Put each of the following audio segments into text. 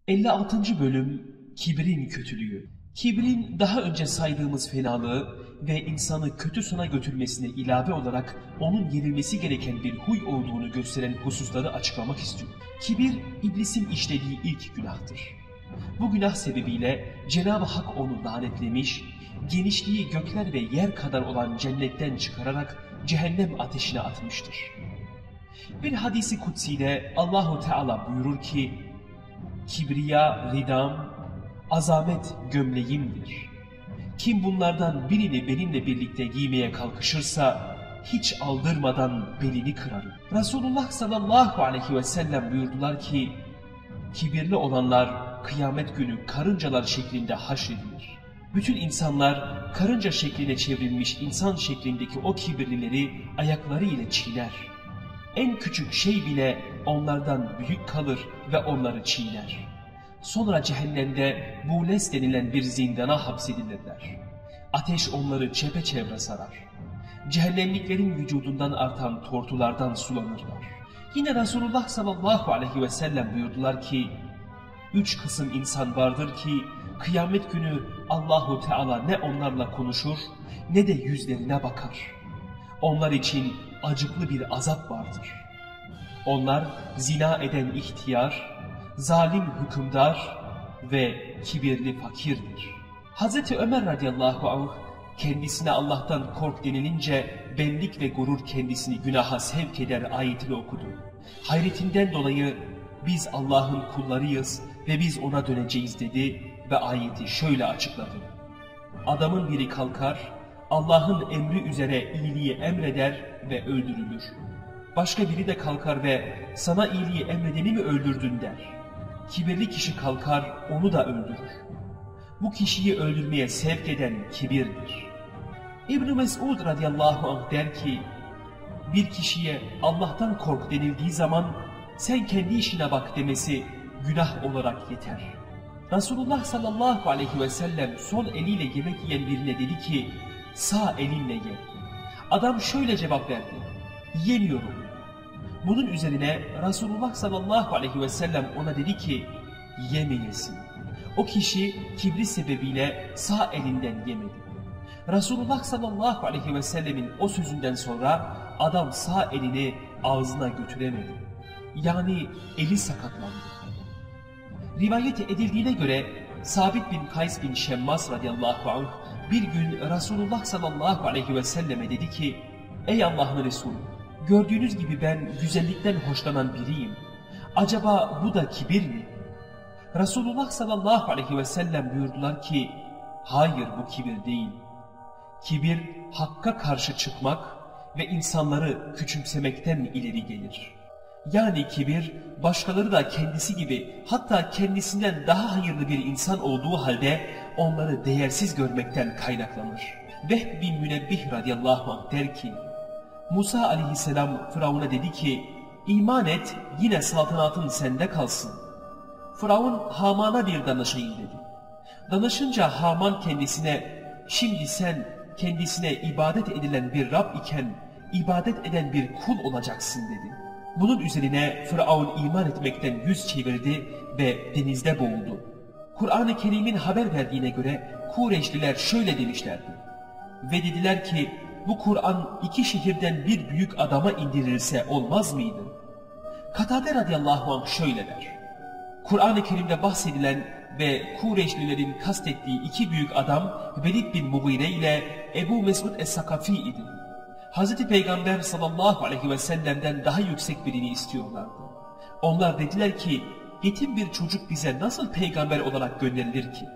56. Bölüm Kibrin Kötülüğü. Kibrin daha önce saydığımız fenalığı ve insanı kötü sona götürmesine ilave olarak onun yenilmesi gereken bir huy olduğunu gösteren hususları açıklamak istiyor. Kibir, iblisin işlediği ilk günahtır. Bu günah sebebiyle Cenab-ı Hak onu lanetlemiş, genişliği gökler ve yer kadar olan cennetten çıkararak cehennem ateşine atmıştır. Bir hadisi kutsiyle Allahu Teala buyurur ki, "Kibriya ridam, azamet gömleğimdir. Kim bunlardan birini benimle birlikte giymeye kalkışırsa hiç aldırmadan belini kırarım." Resulullah sallallahu aleyhi ve sellem buyurdular ki, kibirli olanlar kıyamet günü karıncalar şeklinde haşredilir. Bütün insanlar karınca şekline çevrilmiş insan şeklindeki o kibirlileri ayakları ile çiğner. En küçük şey bile onlardan büyük kalır ve onları çiğner. Sonra cehennemde bules denilen bir zindana hapsedilirler. Ateş onları çepeçevre sarar. Cehennemliklerin vücudundan artan tortulardan sulanırlar. Yine Resulullah sallallahu aleyhi ve sellem buyurdular ki, 3 kısım insan vardır ki kıyamet günü Allahu Teala ne onlarla konuşur ne de yüzlerine bakar. Onlar için acıklı bir azap vardır. Onlar zina eden ihtiyar, zalim hükümdar ve kibirli fakirdir. Hazreti Ömer radıyallahu anh kendisine Allah'tan kork denilince benlik ve gurur kendisini günaha sevk eder ayetini okudu. Hayretinden dolayı biz Allah'ın kullarıyız ve biz ona döneceğiz dedi ve ayeti şöyle açıkladı. Adamın biri kalkar, Allah'ın emri üzere iyiliği emreder ve öldürülür. Başka biri de kalkar ve sana iyiliği emredeni mi öldürdün der. Kibirli kişi kalkar, onu da öldürür. Bu kişiyi öldürmeye sevk eden kibirdir. İbn-i Mesud radıyallahu anh der ki, bir kişiye Allah'tan kork denildiği zaman sen kendi işine bak demesi günah olarak yeter. Resulullah sallallahu aleyhi ve sellem sol eliyle yemek yiyen birine dedi ki, sağ elinle ye. Adam şöyle cevap verdi, yemiyorum. Bunun üzerine Resulullah sallallahu aleyhi ve sellem ona dedi ki, yemeyesin. O kişi kibri sebebiyle sağ elinden yemedi. Resulullah sallallahu aleyhi ve sellemin o sözünden sonra adam sağ elini ağzına götüremedi. Yani eli sakatlandı. Rivayet edildiğine göre Sabit bin Kays bin Şemmas radıyallahu anh bir gün Resulullah sallallahu aleyhi ve selleme dedi ki, ey Allah'ın Resulü, gördüğünüz gibi ben güzellikten hoşlanan biriyim. Acaba bu da kibir mi? Resulullah sallallahu aleyhi ve sellem buyurdular ki, hayır bu kibir değil. Kibir hakka karşı çıkmak ve insanları küçümsemekten ileri gelir. Yani kibir başkaları da kendisi gibi hatta kendisinden daha hayırlı bir insan olduğu halde onları değersiz görmekten kaynaklanır. Vehb bin Münebbih radıyallahu anh der ki, Musa aleyhisselam Firavun'a dedi ki, iman et yine saltanatın sende kalsın. Firavun Haman'a bir danışayım dedi. Danışınca Haman kendisine, şimdi sen kendisine ibadet edilen bir Rab iken ibadet eden bir kul olacaksın dedi. Bunun üzerine Firavun iman etmekten yüz çevirdi ve denizde boğuldu. Kur'an-ı Kerim'in haber verdiğine göre Kureyşliler şöyle demişlerdi. Ve dediler ki, bu Kur'an 2 şehirden bir büyük adama indirilse olmaz mıydı? Katade radıyallahu anh şöyle der. Kur'an-ı Kerim'de bahsedilen ve Kureyşlilerin kastettiği 2 büyük adam Velid bin Mughire ile Ebu Mesud es-Sakafi idi. Hazreti Peygamber sallallahu aleyhi ve sellem'den daha yüksek birini istiyorlardı. Onlar dediler ki, yetim bir çocuk bize nasıl peygamber olarak gönderilir ki?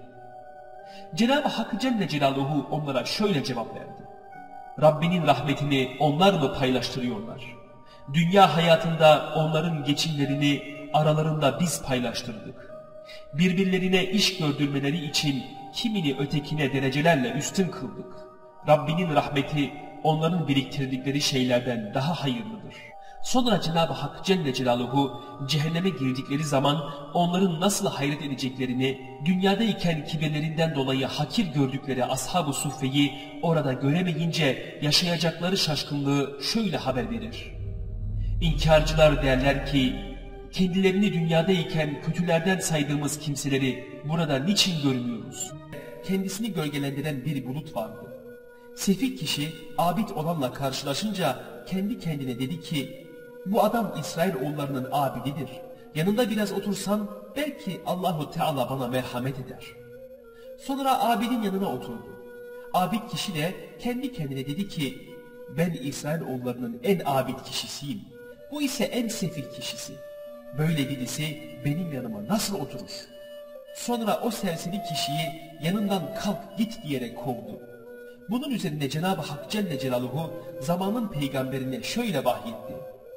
Cenab-ı Hak Celle Celaluhu onlara şöyle cevap verdi. Rabbinin rahmetini onlar mı paylaştırıyorlar? Dünya hayatında onların geçimlerini aralarında biz paylaştırdık. Birbirlerine iş gördürmeleri için kimini ötekine derecelerle üstün kıldık. Rabbinin rahmeti onların biriktirdikleri şeylerden daha hayırlıdır. Sonra Cenab-ı Hak Celle Celaluhu cehenneme girdikleri zaman onların nasıl hayret edeceklerini, dünyadayken kibirlerinden dolayı hakir gördükleri Ashab-ı Suffe'yi orada göremeyince yaşayacakları şaşkınlığı şöyle haber verir. İnkarcılar derler ki, Kendilerini dünyadayken kötülerden saydığımız kimseleri burada niçin görmüyoruz? Kendisini gölgelendiren bir bulut vardı. Sefih kişi abid olanla karşılaşınca kendi kendine dedi ki, bu adam İsrailoğullarının abididir. Yanında biraz otursam belki Allahu Teala bana merhamet eder. Sonra abidin yanına oturdu. Abid kişi de kendi kendine dedi ki, ben İsrailoğullarının en abid kişisiyim. Bu ise en sefih kişisi. Böyle birisi benim yanıma nasıl oturur? Sonra o serseri kişiyi yanından kalk git diyerek kovdu. Bunun üzerine Cenab-ı Hak Celle Celaluhu zamanın peygamberine şöyle vahyetti.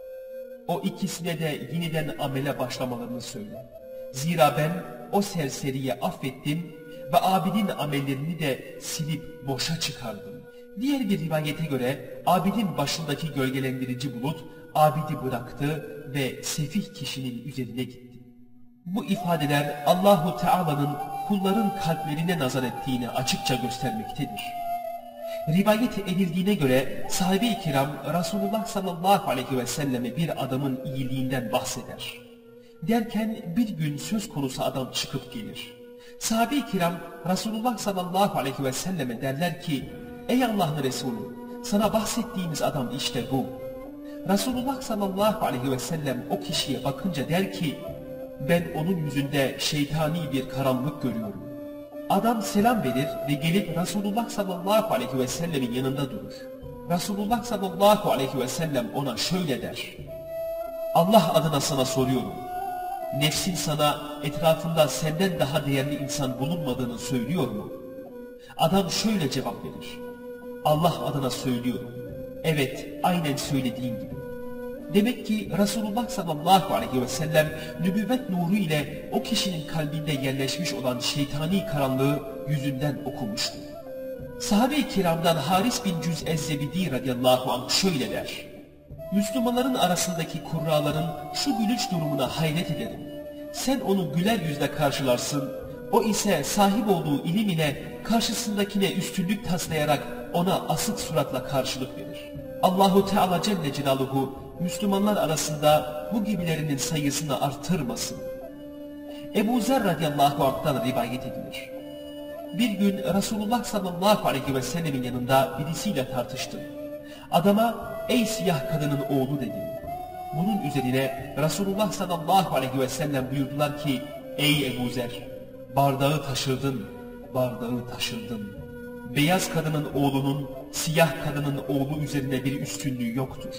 O ikisine de yeniden amele başlamalarını söyle. Zira ben o serseriye affettim ve abidin amellerini de silip boşa çıkardım. Diğer bir rivayete göre abidin başındaki gölgelendirici bulut abidi bıraktı ve sefih kişinin üzerine gitti. Bu ifadeler Allahu Teala'nın kulların kalplerine nazar ettiğini açıkça göstermektedir. Rivayet edildiğine göre sahabe-i kiram Resulullah sallallahu aleyhi ve selleme bir adamın iyiliğinden bahseder. Derken bir gün söz konusu adam çıkıp gelir. Sahabe-i kiram Resulullah sallallahu aleyhi ve selleme derler ki, ey Allah'ın Resulü, sana bahsettiğimiz adam işte bu. Resulullah sallallahu aleyhi ve sellem o kişiye bakınca der ki, ben onun yüzünde şeytani bir karanlık görüyorum. Adam selam verir ve gelip Resulullah sallallahu aleyhi ve sellemin yanında durur. Resulullah sallallahu aleyhi ve sellem ona şöyle der. Allah adına sana soruyorum. Nefsin sana etrafında senden daha değerli insan bulunmadığını söylüyor mu? Adam şöyle cevap verir. Allah adına söylüyorum. Evet, aynen söylediğin gibi. Demek ki Resulullah sallallahu aleyhi ve sellem nübüvvet nuru ile o kişinin kalbinde yerleşmiş olan şeytani karanlığı yüzünden okumuştu. Sahabe-i kiramdan Haris bin Cüz Ez-Zebidi radıyallahu anh şöyle der. Müslümanların arasındaki kurraların şu gülüş durumuna hayret ederim. Sen onu güler yüzle karşılarsın, o ise sahip olduğu ilim ile karşısındakine üstünlük taslayarak ona asık suratla karşılık verir. Allahu Teala Celle Celaluhu Müslümanlar arasında bu gibilerinin sayısını artırmasın. Ebu Zer radıyallahu anh'tan rivayet edilir. Bir gün Resulullah sallallahu aleyhi ve sellemin yanında birisiyle tartıştım. Adama ey siyah kadının oğlu dedim. Bunun üzerine Resulullah sallallahu aleyhi ve sellem buyurdular ki ey Ebu Zer, bardağı taşırdın, bardağı taşırdın. Beyaz kadının oğlunun siyah kadının oğlu üzerine bir üstünlüğü yoktur.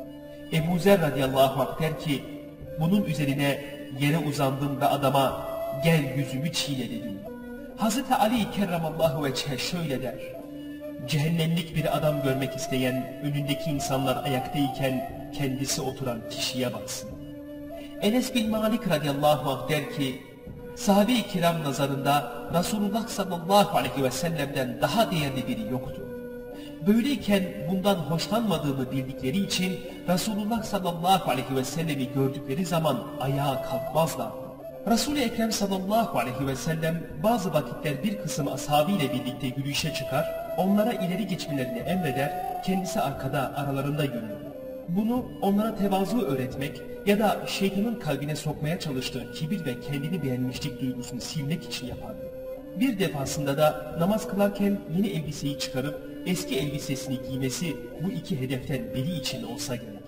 Ebu Zer radıyallahu anh der ki, bunun üzerine yere uzandım ve adama gel yüzümü çiğne dedim. Hazreti Ali kerramallahu veçhe şöyle der. Cehennemlik bir adam görmek isteyen önündeki insanlar ayaktayken kendisi oturan kişiye baksın. Enes bin Malik radıyallahu anh der ki, sahabe-i kiram nazarında Resulullah sallallahu aleyhi ve sellem'den daha değerli biri yoktu. Böyleyken bundan hoşlanmadığını bildikleri için Resulullah sallallahu aleyhi ve sellemi gördükleri zaman ayağa kalkmazlardı. Resul-i Ekrem sallallahu aleyhi ve sellem bazı vakitler bir kısım ashabıyla birlikte yürüyüşe çıkar, onlara ileri geçmelerini emreder, kendisi arkada aralarında yürür. Bunu onlara tevazu öğretmek ya da şeytanın kalbine sokmaya çalıştığı kibir ve kendini beğenmişlik duygusunu silmek için yapardı. Bir defasında da namaz kılarken yeni elbiseyi çıkarıp eski elbisesini giymesi bu iki hedeften biri için olsa gerek.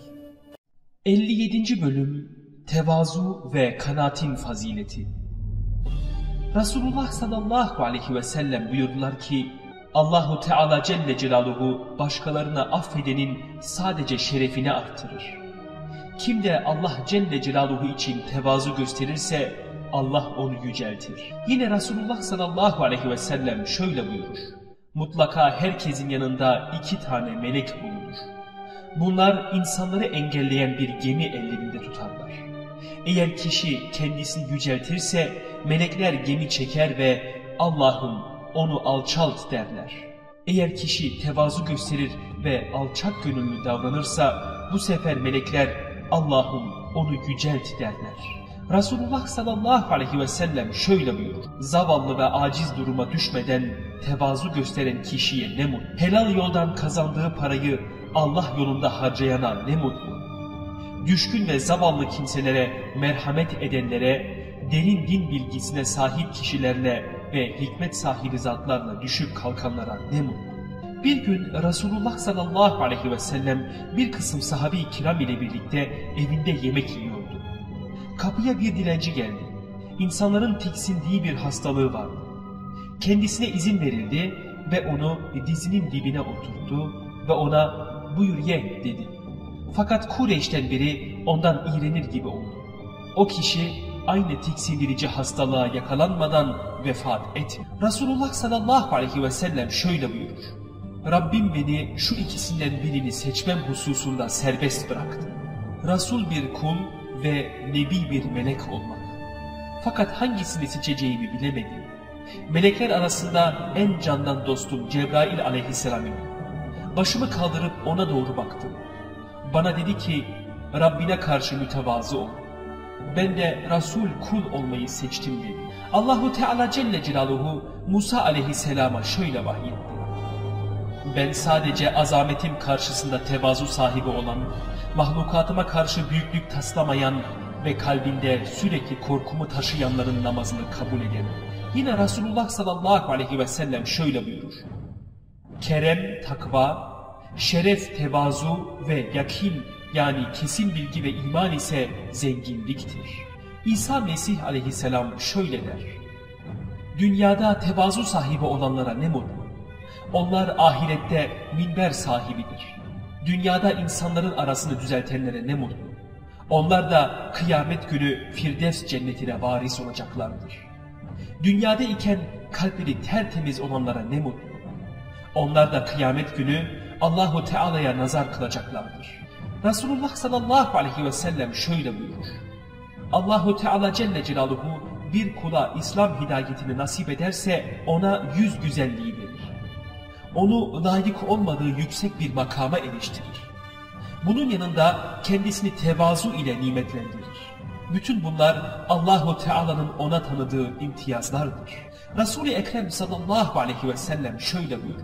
57. Bölüm Tevazu ve Kanaatin Fazileti. Resulullah sallallahu aleyhi ve sellem buyurdular ki, Allahu Teala Celle Celaluhu başkalarına affedenin sadece şerefini arttırır. Kim de Allah Celle Celaluhu için tevazu gösterirse Allah onu yüceltir. Yine Resulullah sallallahu aleyhi ve sellem şöyle buyurur. Mutlaka herkesin yanında 2 tane melek bulunur. Bunlar insanları engelleyen bir gemi ellerinde tutarlar. Eğer kişi kendisini yüceltirse melekler gemi çeker ve Allah'ım onu alçalt derler. Eğer kişi tevazu gösterir ve alçak gönüllü davranırsa bu sefer melekler Allah'ım onu yücelt derler. Resulullah sallallahu aleyhi ve sellem şöyle buyurur. Zavallı ve aciz duruma düşmeden tevazu gösteren kişiye ne mutlu. Helal yoldan kazandığı parayı Allah yolunda harcayana ne mutlu. düşkün ve zavallı kimselere merhamet edenlere, derin din bilgisine sahip kişilerle ve hikmet sahibi zatlarla düşüp kalkanlara ne mutlu. Bir gün Resulullah sallallahu aleyhi ve sellem bir kısım sahabe-i kiram ile birlikte evinde yemek yiyordu. Kapıya bir dilenci geldi. İnsanların tiksindiği bir hastalığı vardı. Kendisine izin verildi ve onu dizinin dibine oturttu ve ona "Buyur ye" dedi. Fakat Kureyş'ten biri ondan iğrenir gibi oldu. O kişi aynı tiksindirici hastalığa yakalanmadan vefat etti. Resulullah sallallahu aleyhi ve sellem şöyle buyurur: Rabbim beni şu ikisinden birini seçmem hususunda serbest bıraktı. Resul bir kul ve nebi bir melek olmak. Fakat hangisini seçeceğimi bilemedim. Melekler arasında en candan dostum Cebrail aleyhisselam idi. Başımı kaldırıp ona doğru baktım. Bana dedi ki, Rabbine karşı mütevazı ol. Ben de Resul kul olmayı seçtim dedi. Allahu Teala Celle Celaluhu Musa aleyhisselama şöyle vahyetti: Ben sadece azametim karşısında tevazu sahibi olan, mahlukatıma karşı büyüklük taslamayan ve kalbinde sürekli korkumu taşıyanların namazını kabul ederim. Yine Resulullah sallallahu aleyhi ve sellem şöyle buyurur: Kerem, takva, şeref, tevazu ve yakin yani kesin bilgi ve iman ise zenginliktir. İsa Mesih aleyhisselam şöyle der: Dünyada tevazu sahibi olanlara ne mutlu. Onlar ahirette minber sahibidir. Dünyada insanların arasını düzeltenlere ne mutlu. Onlar da kıyamet günü Firdevs cennetine varis olacaklardır. Dünyada iken kalpleri tertemiz olanlara ne mutlu. Onlar da kıyamet günü Allahu Teala'ya nazar kılacaklardır. Resulullah sallallahu aleyhi ve sellem şöyle buyurur: Allahu Teala Celle Celaluhu bir kula İslam hidayetini nasip ederse ona 100 güzelliği verir. Onu layık olmadığı yüksek bir makama eriştirir. Bunun yanında kendisini tevazu ile nimetlendirir. Bütün bunlar Allahu Teala'nın ona tanıdığı imtiyazlardır. Resul-i Ekrem sallallahu aleyhi ve sellem şöyle buyurur: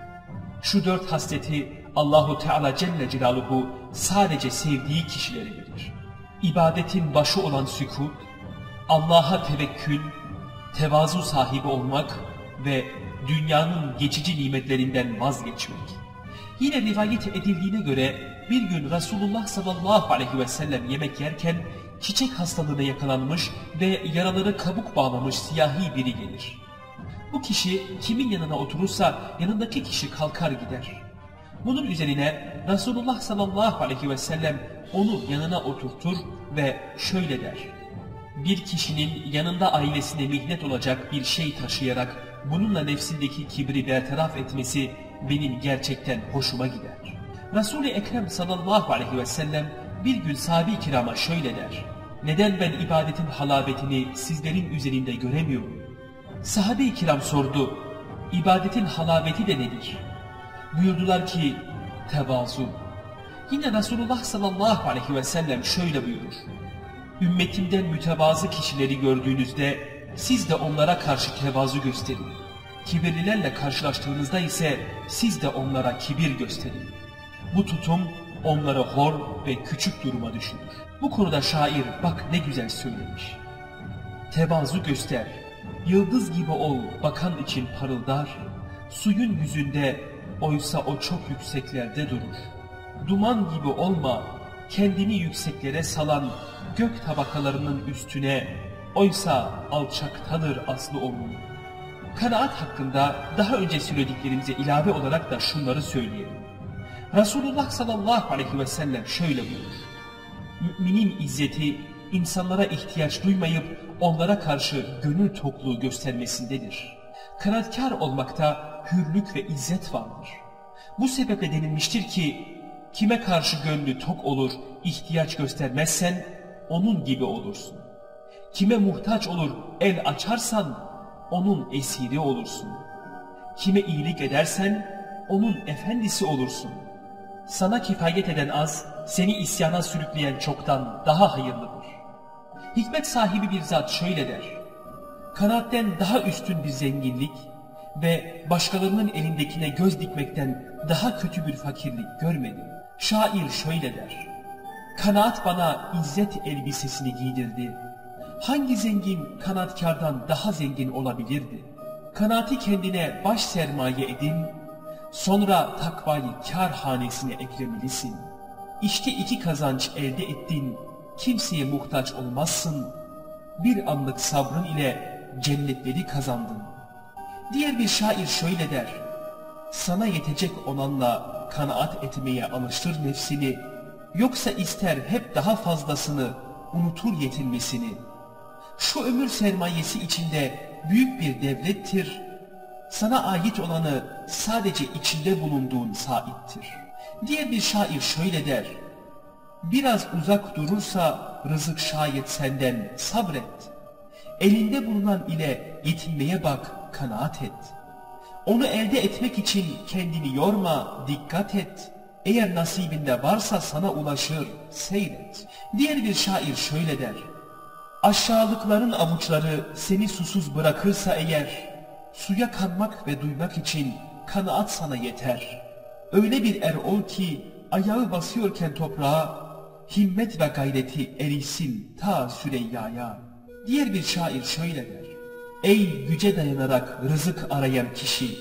Şu 4 hasleti Allahu Teala Celle Celaluhu sadece sevdiği kişilere verir. İbadetin başı olan sükût, Allah'a tevekkül, tevazu sahibi olmak ve dünyanın geçici nimetlerinden vazgeçmek. Yine rivayet edildiğine göre bir gün Resulullah sallallahu aleyhi ve sellem yemek yerken çiçek hastalığına yakalanmış ve yaraları kabuk bağlamış siyahi biri gelir. Bu kişi kimin yanına oturursa yanındaki kişi kalkar gider. Bunun üzerine Resulullah sallallahu aleyhi ve sellem onu yanına oturtur ve şöyle der: Bir kişinin yanında ailesine mihnet olacak bir şey taşıyarak bununla nefsindeki kibri bertaraf etmesi benim gerçekten hoşuma gider. Resul-i Ekrem sallallahu aleyhi ve sellem bir gün sahabe-i kirama şöyle der: Neden ben ibadetin halabetini sizlerin üzerinde göremiyorum? Sahabe-i kiram sordu: İbadetin halabeti de nedir? Buyurdular ki tevazu. Yine Resulullah sallallahu aleyhi ve sellem şöyle buyurur: Ümmetimden mütevazı kişileri gördüğünüzde siz de onlara karşı tevazu gösterin. Kibirlilerle karşılaştığınızda ise siz de onlara kibir gösterin. Bu tutum onları hor ve küçük duruma düşürür. Bu konuda şair bak ne güzel söylemiş: Tevazu göster, yıldız gibi ol bakan için parıldar, suyun yüzünde oysa o çok yükseklerde durur. Duman gibi olma, kendini yükseklere salan gök tabakalarının üstüne, oysa alçaktadır aslı onun. Kanaat hakkında daha önce söylediklerimize ilave olarak da şunları söyleyelim. Resulullah sallallahu aleyhi ve sellem şöyle buyurur: Müminin izzeti insanlara ihtiyaç duymayıp onlara karşı gönül tokluğu göstermesindedir. Kanaatkar olmakta hürlük ve izzet vardır. Bu sebeple denilmiştir ki kime karşı gönlü tok olur, ihtiyaç göstermezsen onun gibi olursun. Kime muhtaç olur, el açarsan onun esiri olursun. Kime iyilik edersen onun efendisi olursun. Sana kifayet eden az, seni isyana sürükleyen çoktan daha hayırlıdır. Hikmet sahibi bir zat şöyle der: Kanaatten daha üstün bir zenginlik ve başkalarının elindekine göz dikmekten daha kötü bir fakirlik görmedim. Şair şöyle der: Kanaat bana izzet elbisesini giydirdi. Hangi zengin kanaatkardan daha zengin olabilirdi? Kanaati kendine baş sermaye edin, sonra takvayı kâr hanesine eklemelisin. İşte iki kazanç elde ettin, kimseye muhtaç olmazsın. Bir anlık sabrın ile cennetleri kazandın. Diğer bir şair şöyle der: sana yetecek olanla kanaat etmeye alıştır nefsini, yoksa ister hep daha fazlasını, unutur yetinmesini. Şu ömür sermayesi içinde büyük bir devlettir, sana ait olanı sadece içinde bulunduğun sahiptir. Diğer bir şair şöyle der: biraz uzak durursa rızık şayet senden, sabret. Elinde bulunan ile yetinmeye bak, kanaat et. Onu elde etmek için kendini yorma, dikkat et. Eğer nasibinde varsa sana ulaşır, seyret. Diğer bir şair şöyle der: aşağılıkların avuçları seni susuz bırakırsa eğer, suya kanmak ve duymak için kanaat sana yeter. Öyle bir er ol ki ayağı basıyorken toprağa, himmet ve gayreti erişsin ta Süreyya'ya. Diğer bir şair şöyle der: ey güce dayanarak rızık arayan kişi,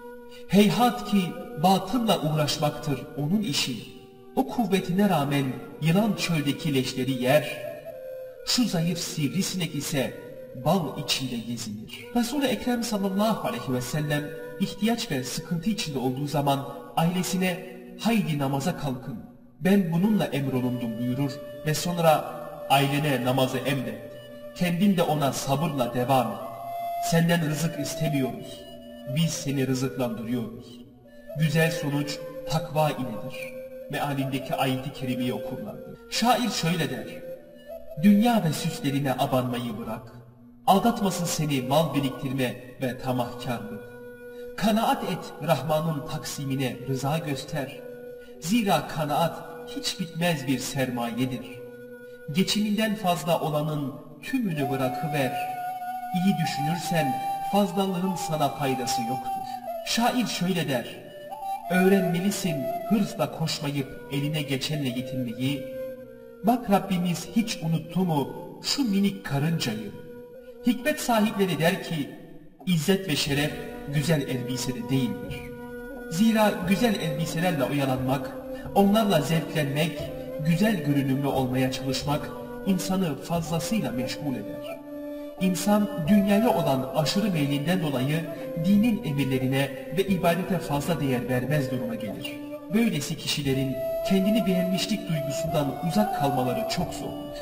heyhat ki batılla uğraşmaktır onun işi. O kuvvetine rağmen yılan çöldeki leşleri yer, şu zayıf sivrisinek ise bal içinde gezinir. Resul-i Ekrem sallallahu aleyhi ve sellem ihtiyaç ve sıkıntı içinde olduğu zaman ailesine haydi namaza kalkın, ben bununla emrolundum buyurur ve sonra ailene namazı emret, kendin de ona sabırla devam et. Senden rızık istemiyoruz, biz seni rızıklandırıyoruz. Güzel sonuç takva iledir. Mealindeki ayet-i kerimeyi okurlardı. Şair şöyle der: dünya ve süslerine abanmayı bırak, aldatmasın seni mal biriktirme ve tamahkarlık. Kanaat et, Rahman'ın taksimine rıza göster. Zira kanaat hiç bitmez bir sermayedir. Geçiminden fazla olanın tümünü bırakıver. İyi düşünürsen fazlalığın sana faydası yoktur. Şair şöyle der: öğrenmelisin hırsla koşmayıp eline geçenle yetinmeyi. Bak Rabbimiz hiç unuttu mu şu minik karıncayı? Hikmet sahipleri der ki, izzet ve şeref güzel elbisede değildir. Zira güzel elbiselerle oyalanmak, onlarla zevklenmek, güzel görünümlü olmaya çalışmak insanı fazlasıyla meşgul eder. İnsan dünyaya olan aşırı meylinden dolayı dinin emirlerine ve ibadete fazla değer vermez duruma gelir. Böylesi kişilerin kendini beğenmişlik duygusundan uzak kalmaları çok zordur.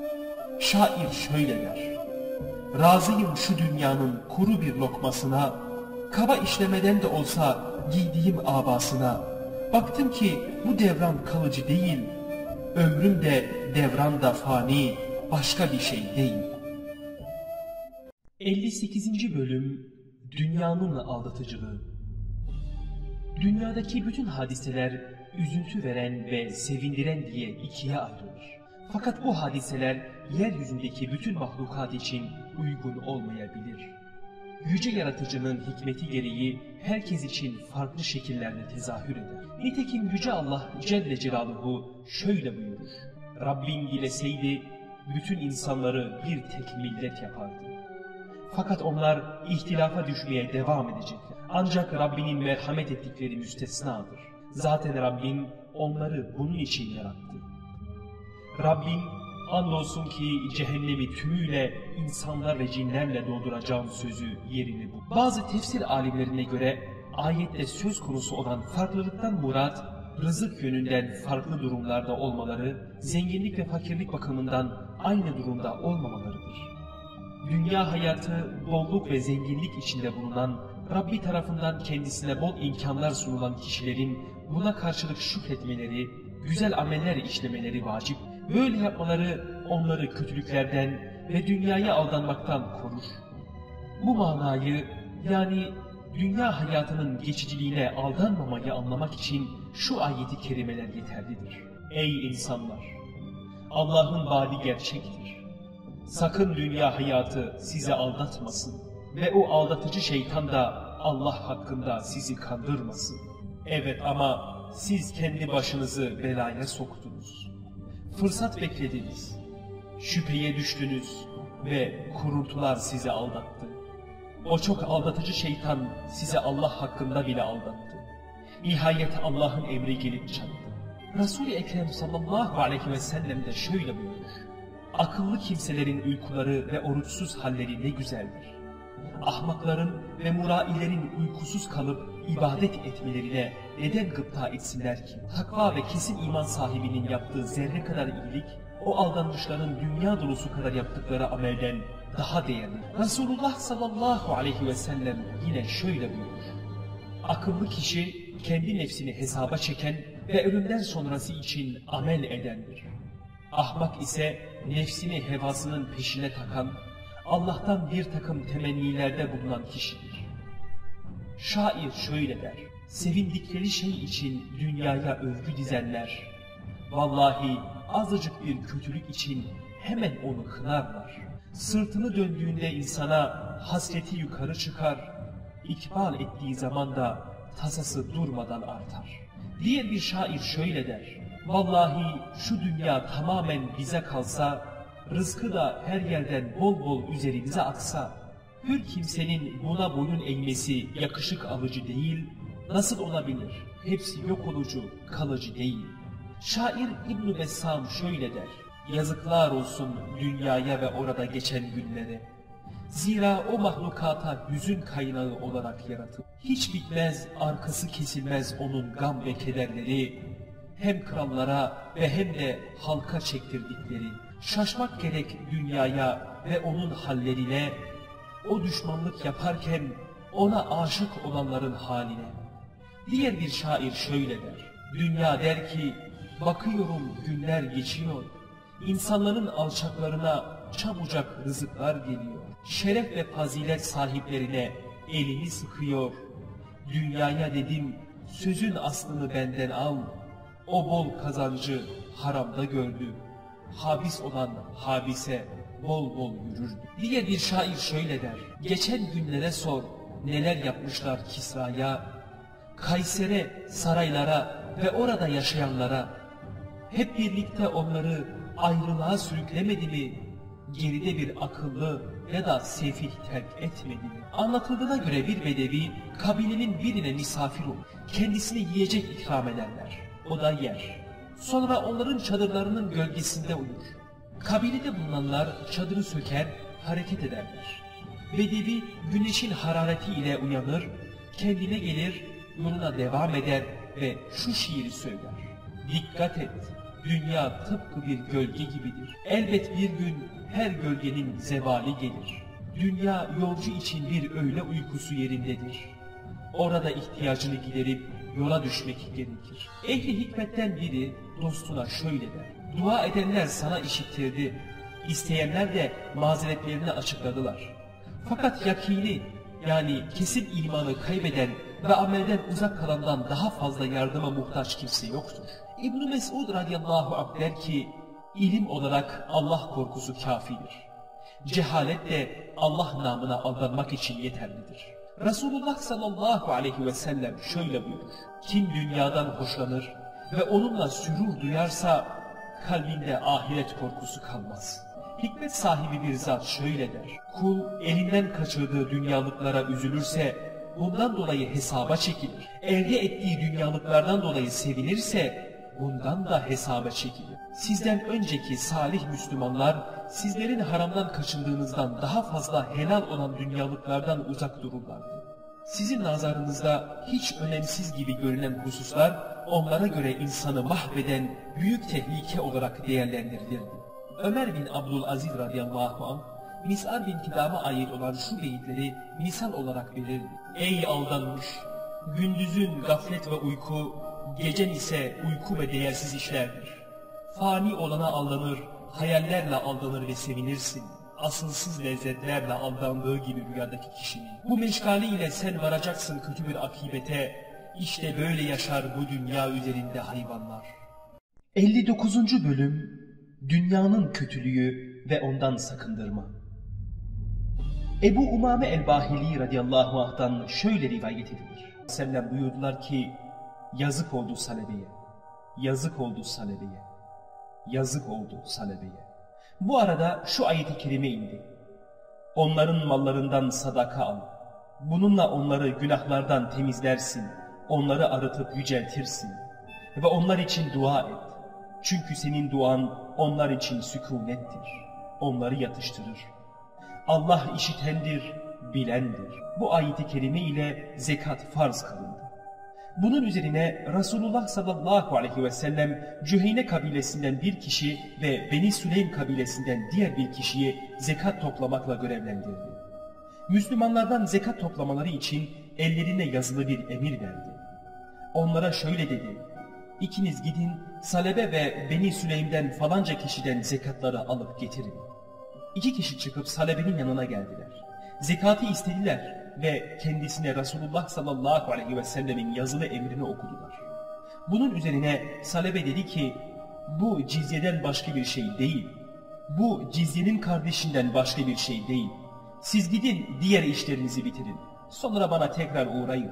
Şair şöyle der: razıyım şu dünyanın kuru bir lokmasına, kaba işlemeden de olsa giydiğim abasına. Baktım ki bu devran kalıcı değil, ömrüm de devran da fani, başka bir şey değil. 58. Bölüm Dünyanın Aldatıcılığı. Dünyadaki bütün hadiseler üzüntü veren ve sevindiren diye ikiye ayrılır. Fakat bu hadiseler yeryüzündeki bütün mahlukat için uygun olmayabilir. Yüce Yaratıcının hikmeti gereği herkes için farklı şekillerde tezahür eder. Nitekim Yüce Allah Celle Celaluhu şöyle buyurur: Rabbin dileseydi bütün insanları bir tek millet yapardı. Fakat onlar ihtilafa düşmeye devam edecekler. Ancak Rabbinin merhamet ettikleri müstesnadır. Zaten Rabbin onları bunun için yarattı. Rabbin andolsun ki cehennemi tümüyle insanlar ve cinlerle dolduracağım sözü yerini buldu. Bazı tefsir alimlerine göre ayette söz konusu olan farklılıktan murat, rızık yönünden farklı durumlarda olmaları, zenginlik ve fakirlik bakımından aynı durumda olmamalarıdır. Dünya hayatı bolluk ve zenginlik içinde bulunan, Rabbi tarafından kendisine bol imkanlar sunulan kişilerin buna karşılık şükretmeleri, güzel ameller işlemeleri vacip. Böyle yapmaları onları kötülüklerden ve dünyaya aldanmaktan korur. Bu manayı, yani dünya hayatının geçiciliğine aldanmamayı anlamak için şu ayeti kerimeler yeterlidir. Ey insanlar! Allah'ın vaadi gerçektir. Sakın dünya hayatı sizi aldatmasın ve o aldatıcı şeytan da Allah hakkında sizi kandırmasın. Evet, ama siz kendi başınızı belaya soktunuz. Fırsat beklediniz. Şüpheye düştünüz ve kuruntular sizi aldattı. O çok aldatıcı şeytan sizi Allah hakkında bile aldattı. Nihayet Allah'ın emri gelip çattı. Resul-i Ekrem sallallahu aleyhi ve sellem de şöyle buyurur: akıllı kimselerin uykuları ve oruçsuz halleri ne güzeldir. Ahmakların ve murailerin uykusuz kalıp ibadet etmelerine neden gıpta etsinler ki? Takva ve kesin iman sahibinin yaptığı zerre kadar iyilik, o aldanmışların dünya dolusu kadar yaptıkları amelden daha değerli. Resulullah sallallahu aleyhi ve sellem yine şöyle buyurur: akıllı kişi kendi nefsini hesaba çeken ve ölümden sonrası için amel edendir. Ahmak ise nefsini hevasının peşine takan, Allah'tan bir takım temennilerde bulunan kişidir. Şair şöyle der: sevindikleri şey için dünyaya övgü dizenler, vallahi azıcık bir kötülük için hemen onu kınarlar. Sırtını döndüğünde insana hasreti yukarı çıkar, ikbal ettiği zaman da tasası durmadan artar. Diğer bir şair şöyle der: vallahi şu dünya tamamen bize kalsa, rızkı da her yerden bol bol üzerimize aksa, hür kimsenin buna boyun eğmesi yakışık alıcı değil, nasıl olabilir? Hepsi yok olucu, kalıcı değil. Şair İbn-i Bessam şöyle der: yazıklar olsun dünyaya ve orada geçen günlere. Zira o mahlukata hüzün kaynağı olarak yaratılır. Hiç bitmez, arkası kesilmez onun gam ve kederleri, hem krallara ve hem de halka çektirdikleri. Şaşmak gerek dünyaya ve onun hallerine, o düşmanlık yaparken ona aşık olanların haline. Diğer bir şair şöyle der: dünya der ki, bakıyorum günler geçiyor, insanların alçaklarına çabucak rızıklar geliyor. Şeref ve fazilet sahiplerine elini sıkıyor. Dünyaya dedim, sözün aslını benden al. O bol kazancı haramda gördü. Habis olan habise bol bol yürürdü. Diğer bir şair şöyle der: geçen günlere sor, neler yapmışlar Kisra'ya, Kayser'e, saraylara ve orada yaşayanlara. Hep birlikte onları ayrılığa sürüklemedi mi? Geride bir akıllı ya da sefih terk etmedi mi? Anlatıldığına göre bir bedevi kabilenin birine misafir olur. Kendisine yiyecek ikram ederler. O da yer. Sonra onların çadırlarının gölgesinde uyur. Kabilede bulunanlar çadırı söker, hareket ederler. Bedevi güneşin harareti ile uyanır, kendine gelir, yoluna devam eder ve şu şiiri söyler: dikkat et, dünya tıpkı bir gölge gibidir. Elbet bir gün her gölgenin zevali gelir. Dünya yolcu için bir öğle uykusu yerindedir. Orada ihtiyacını giderip yola düşmek gerekir. Ehli hikmetten biri dostuna şöyle der: dua edenler sana işittirdi, isteyenler de mazeretlerini açıkladılar. Fakat yakini, yani kesin imanı kaybeden ve amelden uzak kalandan daha fazla yardıma muhtaç kimse yoktur. İbn-i Mesud radıyallahu anh der ki, ilim olarak Allah korkusu kafidir. Cehalet de Allah namına aldanmak için yeterlidir. Resulullah sallallahu aleyhi ve sellem şöyle buyurur: kim dünyadan hoşlanır ve onunla sürur duyarsa, kalbinde ahiret korkusu kalmaz. Hikmet sahibi bir zat şöyle der: kul elinden kaçırdığı dünyalıklara üzülürse, bundan dolayı hesaba çekilir. Elde ettiği dünyalıklardan dolayı sevinirse, bundan da hesaba çekilir. Sizden önceki salih Müslümanlar, sizlerin haramdan kaçındığınızdan daha fazla helal olan dünyalıklardan uzak dururlardı. Sizin nazarınızda hiç önemsiz gibi görünen hususlar, onlara göre insanı mahveden büyük tehlike olarak değerlendirilirdi. Ömer bin Abdülaziz radıyallahu anh, Mis'ar bin Kidam'a ait olan şu beyitleri misal olarak verirdi. Ey aldanmış! Gündüzün gaflet ve uyku, gecen ise uyku ve değersiz işlerdir. Fani olana aldanır, hayallerle aldanır ve sevinirsin. Asılsız lezzetlerle aldandığı gibi rüyadaki kişinin. Bu meşgaliyle sen varacaksın kötü bir akibete. İşte böyle yaşar bu dünya üzerinde hayvanlar. 59. Bölüm Dünyanın Kötülüğü ve Ondan Sakındırma. Ebu Umame el-Bahili radıyallahu anh'tan şöyle rivayet edilir. Sellem buyurdular ki, yazık oldu salebeye, yazık oldu salebeye. Yazık oldu Salebe'ye. Bu arada şu ayet-i kerime indi. Onların mallarından sadaka al. Bununla onları günahlardan temizlersin. Onları arıtıp yüceltirsin. Ve onlar için dua et. Çünkü senin duan onlar için sükunettir. Onları yatıştırır. Allah işitendir, bilendir. Bu ayet-i kerime ile zekat farz kılındı. Bunun üzerine Resulullah sallallahu aleyhi ve sellem Cüheyne kabilesinden bir kişi ve Beni Süleym kabilesinden diğer bir kişiyi zekat toplamakla görevlendirdi. Müslümanlardan zekat toplamaları için ellerine yazılı bir emir verdi. Onlara şöyle dedi: İkiniz gidin Salebe ve Beni Süleym'den falanca kişiden zekatları alıp getirin. 2 kişi çıkıp Salebe'nin yanına geldiler. Zekatı istediler ve kendisine Resulullah sallallahu aleyhi ve sellemin yazılı emrini okudular. Bunun üzerine Salebe dedi ki, bu cizyeden başka bir şey değil. Bu cizyenin kardeşinden başka bir şey değil. Siz gidin diğer işlerinizi bitirin. Sonra bana tekrar uğrayın.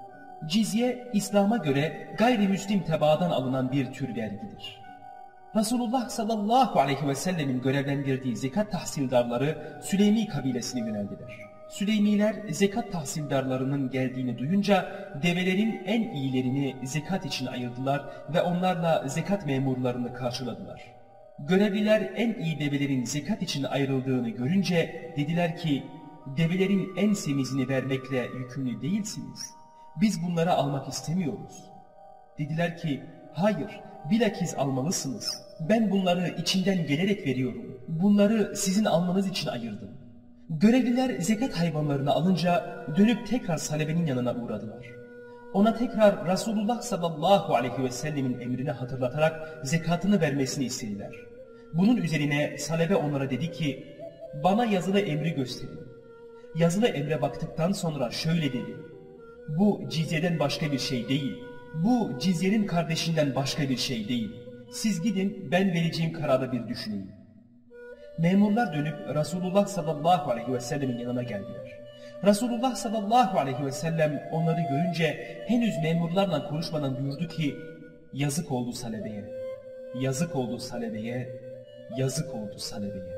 Cizye, İslam'a göre gayrimüslim tebaadan alınan bir tür vergidir. Resulullah sallallahu aleyhi ve sellemin görevlendirdiği zekat tahsildarları Süleymi kabilesine yöneldiler. Süleymiler zekat tahsildarlarının geldiğini duyunca develerin en iyilerini zekat için ayırdılar ve onlarla zekat memurlarını karşıladılar. Görevliler en iyi develerin zekat için ayrıldığını görünce dediler ki, develerin en semizini vermekle yükümlü değilsiniz. Biz bunları almak istemiyoruz. Dediler ki, hayır, bilakis almalısınız. Ben bunları içinden gelerek veriyorum. Bunları sizin almanız için ayırdım. Görevliler zekat hayvanlarını alınca dönüp tekrar Salebe'nin yanına uğradılar. Ona tekrar Resulullah sallallahu aleyhi ve sellemin emrini hatırlatarak zekatını vermesini istediler. Bunun üzerine Salebe onlara dedi ki, bana yazılı emri gösterin. Yazılı emre baktıktan sonra şöyle dedi: bu cizyeden başka bir şey değil. Bu cizyenin kardeşinden başka bir şey değil. Siz gidin, ben vereceğim kararı bir düşünün. Memurlar dönüp Resulullah sallallahu aleyhi ve sellemin yanına geldiler. Resulullah sallallahu aleyhi ve sellem onları görünce henüz memurlarla konuşmadan buyurdu ki, yazık oldu Salebe'ye, yazık oldu Salebe'ye, yazık oldu Salebe'ye.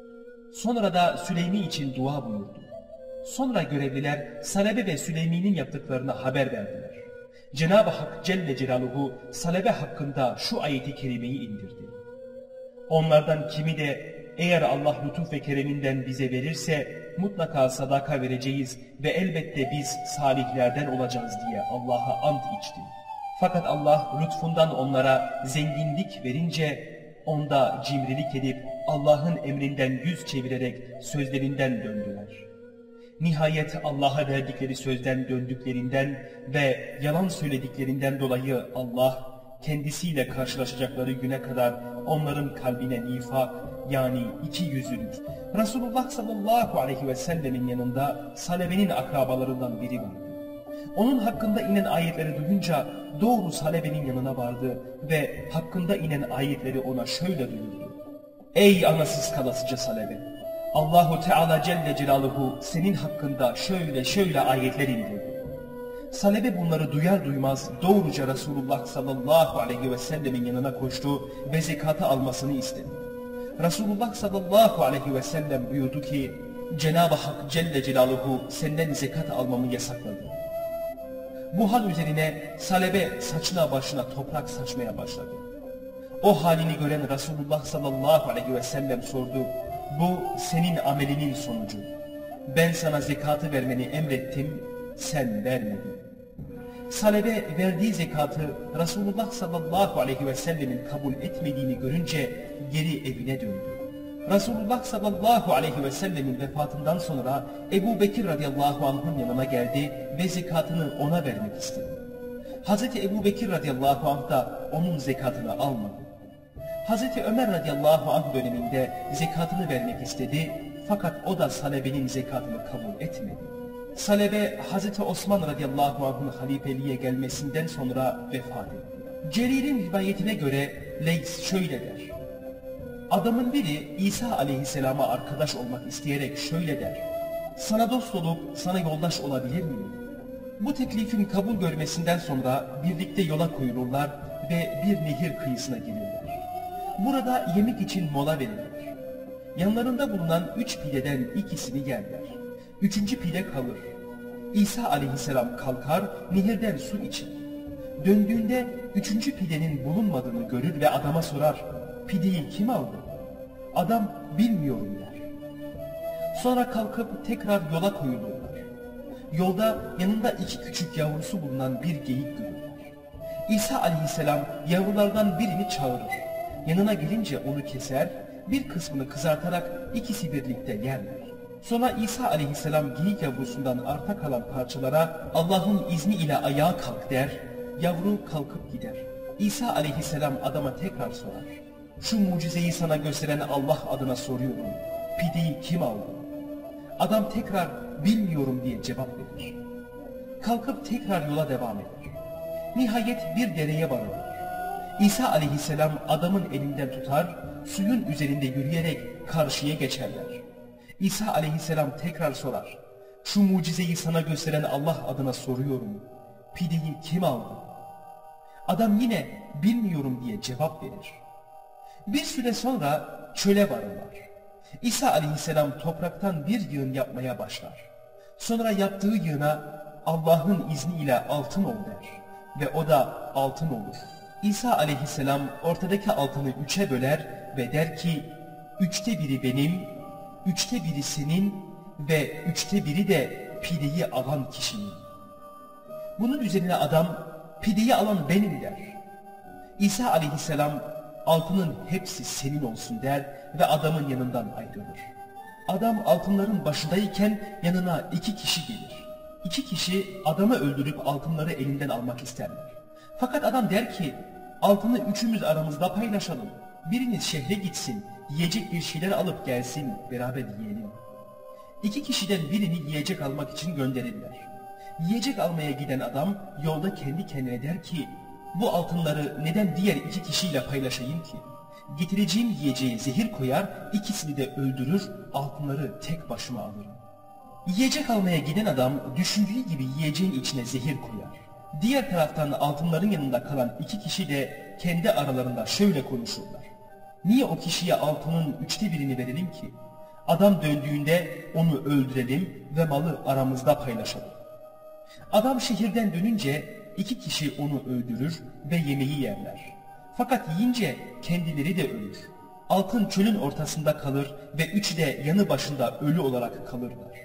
Sonra da Süleymi için dua buyurdu. Sonra görevliler Salebe ve Süleymi'nin yaptıklarını haber verdiler. Cenab-ı Hak Celle Celaluhu Salebe hakkında şu ayeti kerimeyi indirdi. Onlardan kimi de eğer Allah lütuf ve kereminden bize verirse mutlaka sadaka vereceğiz ve elbette biz salihlerden olacağız diye Allah'a ant içti. Fakat Allah lütfundan onlara zenginlik verince onda cimrilik edip Allah'ın emrinden yüz çevirerek sözlerinden döndüler. Nihayet Allah'a verdikleri sözden döndüklerinden ve yalan söylediklerinden dolayı Allah kendisiyle karşılaşacakları güne kadar onların kalbine nifak, yani ikiyüzlülük. Resulullah sallallahu aleyhi ve sellemin yanında Salebe'nin akrabalarından biri vardı. Onun hakkında inen ayetleri duyunca doğru Salebe'nin yanına vardı ve hakkında inen ayetleri ona şöyle duyurdu: ey anasız kalasıca Salebe! Allahu Teala Celle Celaluhu senin hakkında şöyle ayetler indirdi. Salebe bunları duyar duymaz doğruca Resulullah sallallahu aleyhi ve sellemin yanına koştu ve zekatı almasını istedi. Resulullah sallallahu aleyhi ve sellem buyurdu ki, Cenab-ı Hak Celle Celaluhu senden zekat almamı yasakladı. Bu hal üzerine Salebe saçına başına toprak saçmaya başladı. O halini gören Resulullah sallallahu aleyhi ve sellem sordu: bu senin amelinin sonucu. Ben sana zekatı vermeni emrettim, sen vermedin. Salebe verdiği zekatı Resulullah sallallahu aleyhi ve sellemin kabul etmediğini görünce geri evine döndü. Resulullah sallallahu aleyhi ve sellemin vefatından sonra Ebu Bekir radıyallahu anh'ın yanına geldi ve zekatını ona vermek istedi. Hazreti Ebu Bekir radıyallahu anh da onun zekatını almadı. Hazreti Ömer radıyallahu anh döneminde zekatını vermek istedi fakat o da Salebe'nin zekatını kabul etmedi. Salebe Hazreti Osman radıyallahu anh'ın halifeliğe gelmesinden sonra vefat etti. Cerir'in rivayetine göre Leys şöyle der: adamın biri İsa aleyhisselama arkadaş olmak isteyerek şöyle der: sana dost olup sana yoldaş olabilir miyim? Bu teklifin kabul görmesinden sonra birlikte yola koyulurlar ve bir nehir kıyısına gelirler. Burada yemek için mola verirler. Yanlarında bulunan 3 pideden ikisini yerler. 3. pide kalır. İsa aleyhisselam kalkar, nehirden su içer. Döndüğünde 3. pidenin bulunmadığını görür ve adama sorar, pideyi kim aldı? Adam bilmiyorum der. Sonra kalkıp tekrar yola koyulurlar. Yolda yanında 2 küçük yavrusu bulunan bir geyik görürler. İsa aleyhisselam yavrulardan birini çağırır. Yanına gelince onu keser, bir kısmını kızartarak ikisi birlikte yerler. Sonra İsa aleyhisselam geyik yavrusundan arta kalan parçalara Allah'ın izniyle ayağa kalk der, yavru kalkıp gider. İsa aleyhisselam adama tekrar sorar. Şu mucizeyi sana gösteren Allah adına soruyorum, pideyi kim aldı? Adam tekrar bilmiyorum diye cevap verir. Kalkıp tekrar yola devam eder. Nihayet bir dereye varırlar. İsa aleyhisselam adamın elinden tutar, suyun üzerinde yürüyerek karşıya geçerler. İsa aleyhisselam tekrar sorar. Şu mucizeyi sana gösteren Allah adına soruyorum, pideyi kim aldı? Adam yine bilmiyorum diye cevap verir. Bir süre sonra çöle varırlar. İsa aleyhisselam topraktan bir yığın yapmaya başlar. Sonra yaptığı yığına Allah'ın izniyle altın ol der ve o da altın olur. İsa aleyhisselam ortadaki altını 3'e böler ve der ki 3'te biri benim, 3'te biri senin ve 3'te biri de pideyi alan kişinin. Bunun üzerine adam pideyi alan benim der. İsa aleyhisselam altının hepsi senin olsun der ve adamın yanından ayrılır. Adam altınların başındayken yanına 2 kişi gelir. 2 kişi adamı öldürüp altınları elinden almak isterler. Fakat adam der ki altını 3'ümüz aramızda paylaşalım. Biriniz şehre gitsin, yiyecek bir şeyler alıp gelsin, beraber yiyelim. 2 kişiden birini yiyecek almak için gönderirler. Yiyecek almaya giden adam yolda kendi kendine der ki bu altınları neden diğer 2 kişiyle paylaşayım ki? Getireceğim yiyeceğe zehir koyar, ikisini de öldürür, altınları tek başıma alırım. Yiyecek almaya giden adam düşündüğü gibi yiyeceğin içine zehir koyar. Diğer taraftan altınların yanında kalan 2 kişi de kendi aralarında şöyle konuşurlar. Niye o kişiye altının 3'te birini verelim ki? Adam döndüğünde onu öldürelim ve malı aramızda paylaşalım. Adam şehirden dönünce 2 kişi onu öldürür ve yemeği yerler. Fakat yiyince kendileri de ölür. Altın çölün ortasında kalır ve 3'ü de yanı başında ölü olarak kalırlar.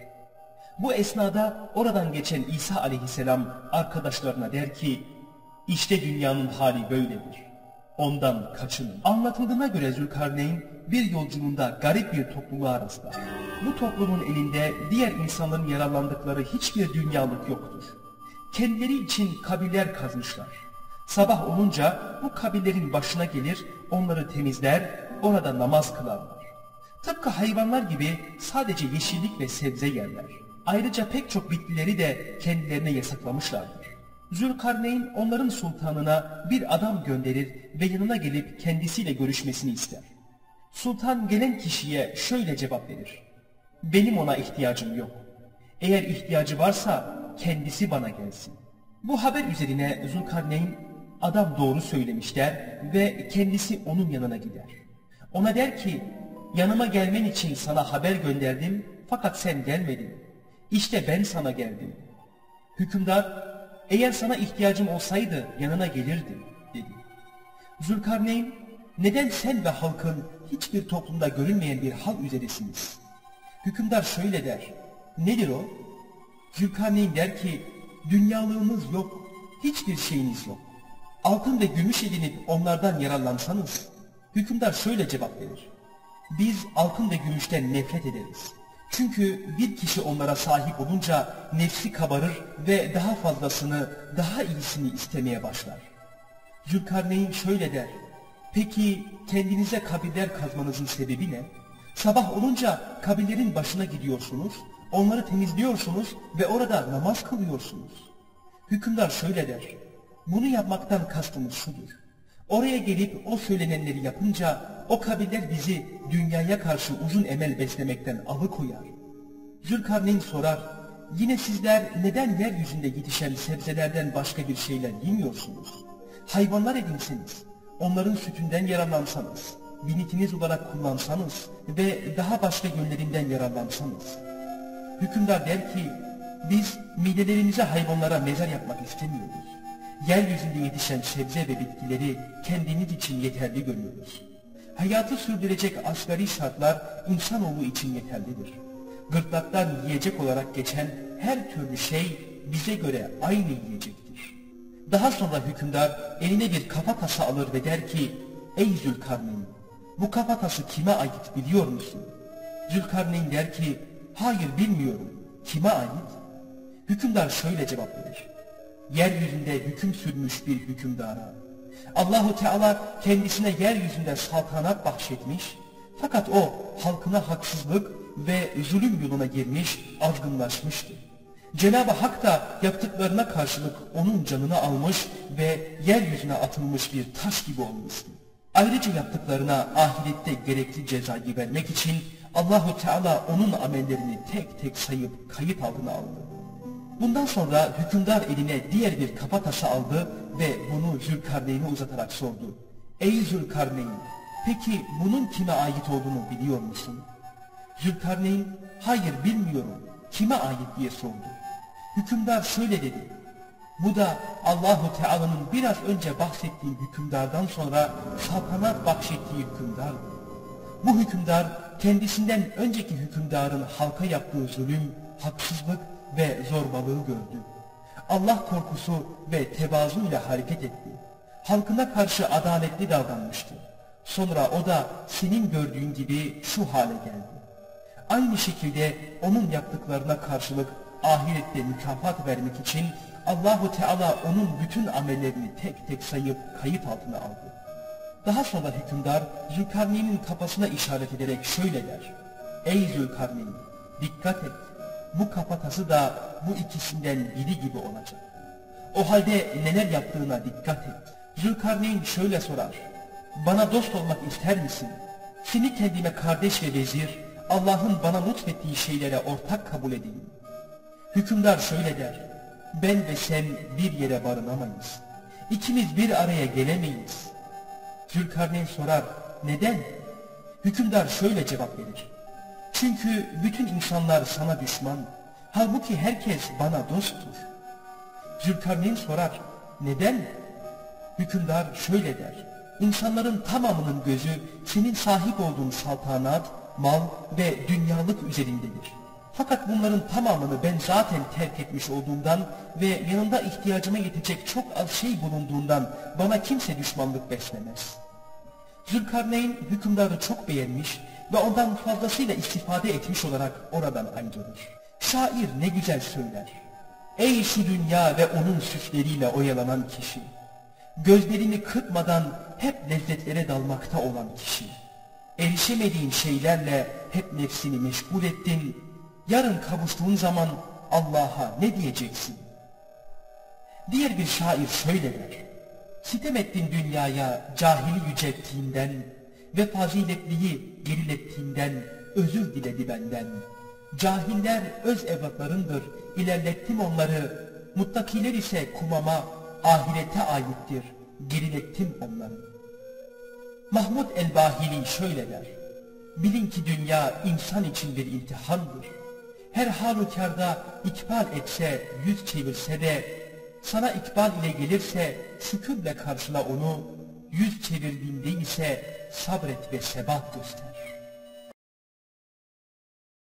Bu esnada oradan geçen İsa aleyhisselam arkadaşlarına der ki, işte dünyanın hali böyledir. Ondan kaçının. Anlatıldığına göre Zülkarneyn bir yolculuğunda garip bir topluluğa rastlar. Bu toplumun elinde diğer insanların yararlandıkları hiçbir dünyalık yoktur. Kendileri için kabirler kazmışlar. Sabah olunca bu kabirlerin başına gelir, onları temizler, orada namaz kılarlar. Tıpkı hayvanlar gibi sadece yeşillik ve sebze yerler. Ayrıca pek çok bitkileri de kendilerine yasaklamışlardır. Zülkarneyn onların sultanına bir adam gönderir ve yanına gelip kendisiyle görüşmesini ister. Sultan gelen kişiye şöyle cevap verir. Benim ona ihtiyacım yok. Eğer ihtiyacı varsa kendisi bana gelsin. Bu haber üzerine Zülkarneyn adam doğru söylemiş der ve kendisi onun yanına gider. Ona der ki yanıma gelmen için sana haber gönderdim fakat sen gelmedin. İşte ben sana geldim. Hükümdar eğer sana ihtiyacım olsaydı yanına gelirdim dedi. Zülkarneyn neden sen ve halkın hiçbir toplumda görülmeyen bir hal üzeresiniz? Hükümdar şöyle der. Nedir o? Zülkarneyn der ki dünyalığımız yok, hiçbir şeyiniz yok. Altın ve gümüş edinip onlardan yararlansanız. Hükümdar şöyle cevap verir. Biz altın ve gümüşten nefret ederiz. Çünkü bir kişi onlara sahip olunca nefsi kabarır ve daha fazlasını, daha iyisini istemeye başlar. Zülkarneyn şöyle der. Peki kendinize kabirler kazmanızın sebebi ne? Sabah olunca kabirlerin başına gidiyorsunuz, onları temizliyorsunuz ve orada namaz kılıyorsunuz. Hükümdar şöyle der. Bunu yapmaktan kastımız şudur. Oraya gelip o söylenenleri yapınca o kabirler bizi dünyaya karşı uzun emel beslemekten alıkoyar. Zülkarneyn sorar, yine sizler neden yeryüzünde yetişen sebzelerden başka bir şeyler yemiyorsunuz? Hayvanlar edinseniz, onların sütünden yararlansanız, binitiniz olarak kullansanız ve daha başka yönlerinden yararlansanız. Hükümdar der ki, biz midelerimize hayvanlara mezar yapmak istemiyoruz. Yeryüzünde yetişen sebze ve bitkileri kendimiz için yeterli görüyoruz. Hayatı sürdürecek asgari şartlar insanoğlu için yeterlidir. Gırtlaktan yiyecek olarak geçen her türlü şey bize göre aynı yiyecektir. Daha sonra hükümdar eline bir kafatası alır ve der ki, ey Zülkarneyn, bu kafatası kime ait biliyor musun? Zülkarneyn der ki, hayır bilmiyorum, kime ait? Hükümdar şöyle cevap verir, yeryüzünde hüküm sürmüş bir hükümdara. Allahu Teala kendisine yeryüzünde saltanat bahşetmiş, fakat o halkına haksızlık ve zulüm yoluna girmiş, azgınlaşmıştı. Cenab-ı Hak da yaptıklarına karşılık onun canını almış ve yeryüzüne atılmış bir taş gibi olmuştu. Ayrıca yaptıklarına ahirette gerekli cezayı vermek için Allahu Teala onun amellerini tek tek sayıp kayıt altına aldı. Bundan sonra hükümdar eline diğer bir kafatası aldı ve bunu Zülkarneyn'e uzatarak sordu. Ey Zülkarneyn, peki bunun kime ait olduğunu biliyor musun? Zülkarneyn, hayır bilmiyorum, kime ait diye sordu. Hükümdar şöyle dedi, bu da Allahu Teala'nın biraz önce bahsettiğim hükümdardan sonra saltanat bahşettiği hükümdardı. Bu hükümdar kendisinden önceki hükümdarın halka yaptığı zulüm, haksızlık ve zorbalığı gördü. Allah korkusu ve tevazu ile hareket etti. Halkına karşı adaletli davranmıştı. Sonra o da senin gördüğün gibi şu hale geldi. Aynı şekilde onun yaptıklarına karşılık ahirette mükafat vermek için Allahu Teala onun bütün amellerini tek tek sayıp kayıt altına aldı. Daha sonra hükümdar Zülkarneyn'in kafasına işaret ederek şöyle der. Ey Zülkarneyn, dikkat et. Bu kafatası da bu ikisinden biri gibi olacak. O halde neler yaptığına dikkat et. Zülkarneyn şöyle sorar. Bana dost olmak ister misin? Seni kendime kardeş ve vezir, Allah'ın bana lütfettiği şeylere ortak kabul edeyim. Hükümdar şöyle der. Ben ve sen bir yere barınamayız. İkimiz bir araya gelemeyiz. Zülkarneyn sorar. Neden? Hükümdar şöyle cevap verir. Çünkü bütün insanlar sana düşman, halbuki herkes bana dosttur. Zülkarneyn sorar, neden? Hükümdar şöyle der, insanların tamamının gözü senin sahip olduğun saltanat, mal ve dünyalık üzerindedir. Fakat bunların tamamını ben zaten terk etmiş olduğumdan ve yanında ihtiyacıma yetecek çok az şey bulunduğundan bana kimse düşmanlık beslemez. Zülkarneyn hükümdarı çok beğenmiş ve ondan fazlasıyla istifade etmiş olarak oradan ayrılır. Şair ne güzel söyler. Ey şu dünya ve onun süsleriyle oyalanan kişi! Gözlerini kırpmadan hep lezzetlere dalmakta olan kişi! Erişemediğin şeylerle hep nefsini meşgul ettin. Yarın kavuştuğun zaman Allah'a ne diyeceksin? Diğer bir şair şöyle der. Sitem ettin dünyaya cahili yücelttiğinden ve faziletliyi gerilettiğinden özür diledi benden. Cahiller öz evlatlarındır, ilerlettim onları. Muttakiler ise kumama, ahirete aittir, gerilettim onları. Mahmud el-Bahili şöyle der. Bilin ki dünya insan için bir imtihandır. Her halükarda ikbal etse, yüz çevirse de, sana ikbal ile gelirse şükürle karşıla onu, yüz çevirdiğinde ise sabret ve sebat göster.